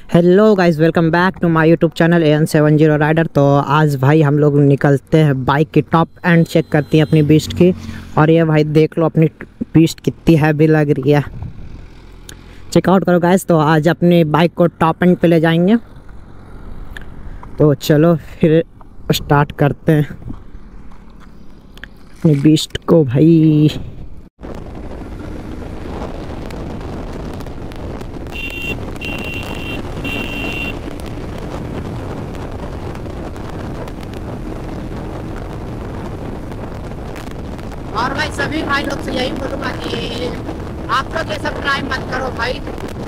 Hello guys, welcome back to my YouTube channel AN70 rider. तो आज भाई हम लोग निकलते हैं, बाइक की टॉप एंड चेक करती हैं अपनी बीस्ट की। और ये भाई देख लो अपनी बीस्ट कितनी हैवी लग रही है, चेकआउट करो गाइस। तो आज अपनी बाइक को टॉप एंड पे ले जाएंगे, तो चलो फिर स्टार्ट करते हैं अपनी बीस्ट को भाई। और भाई सभी भाई लोग से यही बोलूँगा कि आप लोग ये सब ट्राई मत करो भाई।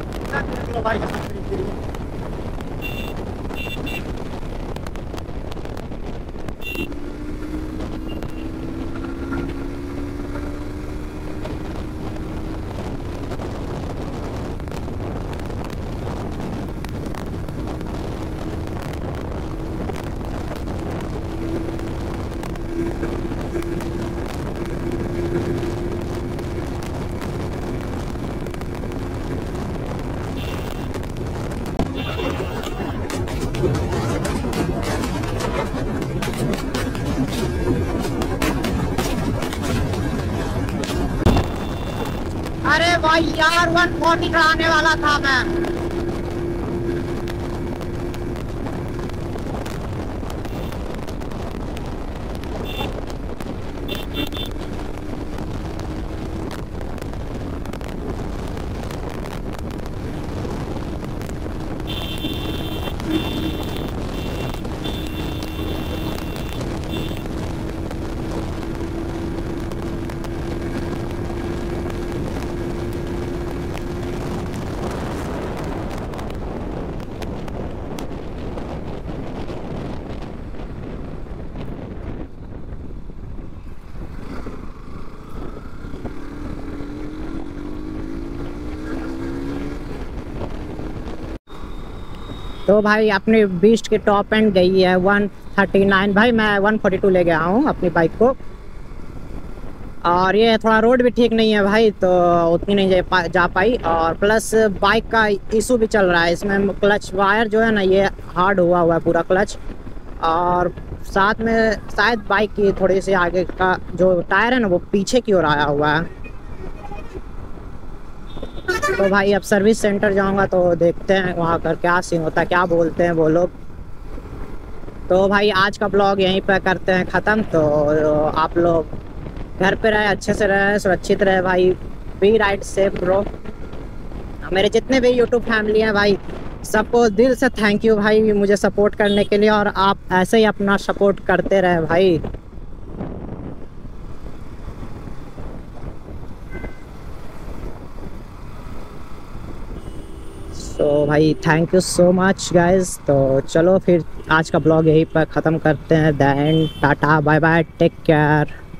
अरे भाई यार 140 का आने वाला था मैं। तो भाई अपनी बीस्ट की टॉप एंड गई है 139। भाई मैं 142 ले गया हूँ अपनी बाइक को। और ये थोड़ा रोड भी ठीक नहीं है भाई, तो उतनी नहीं जा पाई। और प्लस बाइक का इशू भी चल रहा है, इसमें क्लच वायर जो है ना, ये हार्ड हुआ है पूरा क्लच। और साथ में शायद बाइक की थोड़ी सी आगे का जो टायर है ना, वो पीछे की ओर आया हुआ है। तो भाई अब सर्विस सेंटर जाऊंगा तो देखते हैं वहाँ कर क्या सीन होता है, क्या बोलते हैं वो लोग। तो भाई आज का ब्लॉग यहीं पर करते हैं ख़त्म। तो आप लोग घर पे रहे, अच्छे से रहे, सुरक्षित रहे भाई। Be ride safe bro. मेरे जितने भी यूट्यूब फैमिली हैं भाई, सबको दिल से थैंक यू भाई मुझे सपोर्ट करने के लिए। और आप ऐसे ही अपना सपोर्ट करते रहे भाई। तो भाई thank you so much guys. तो चलो फिर आज का ब्लॉग यहीं पर ख़त्म करते हैं। Then tata bye bye, take care.